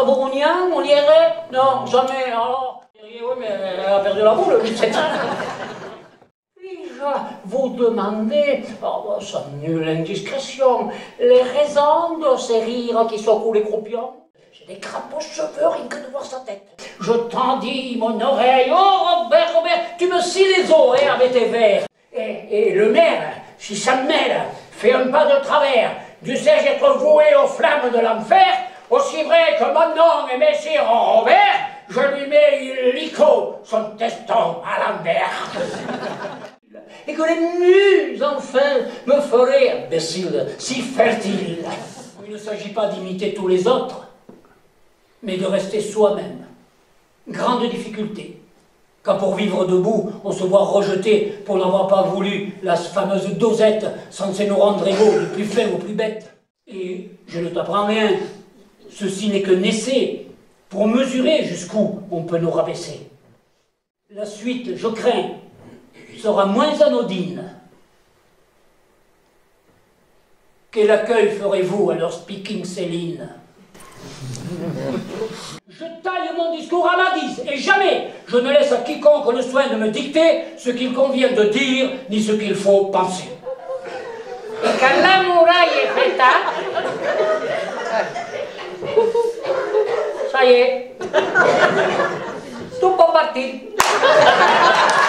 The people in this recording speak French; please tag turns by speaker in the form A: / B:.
A: tambourniens, on irait? Non, jamais. Alors, oui, mais elle a perdu la boule, c'est ça. Puis-je vous demander, oh, sans nulle indiscrétion, les raisons de ces rires qui secouent les croupions? J'ai des crapauds cheveux, rien que de voir sa tête. Je tendis mon oreille. Oh, Robert, tu me scies les os, hein, avec tes vers. Et le maire, si ça me mêle, fait un pas de travers. Dussé-je être voué aux flammes de l'enfer, aussi vrai que mon nom est Messire Robert, je lui mets illico son teston à l'envers. Et que les muses, enfin, me feraient, imbécile, si fertile. Il ne s'agit pas d'imiter tous les autres, mais de rester soi-même. Grande difficulté. Quand pour vivre debout, on se voit rejeté pour n'avoir pas voulu la fameuse dosette censée nous rendre égaux, du plus faible au plus bête. Et je ne t'apprends rien, ceci n'est qu'un essai pour mesurer jusqu'où on peut nous rabaisser. La suite, je crains, sera moins anodine. Quel accueil ferez-vous à leur speaking Céline? Je taille mon discours à ma guise et jamais je ne laisse à quiconque le soin de me dicter ce qu'il convient de dire ni ce qu'il faut penser. Et quand la muraille est faite, ça y est, tout peut partir.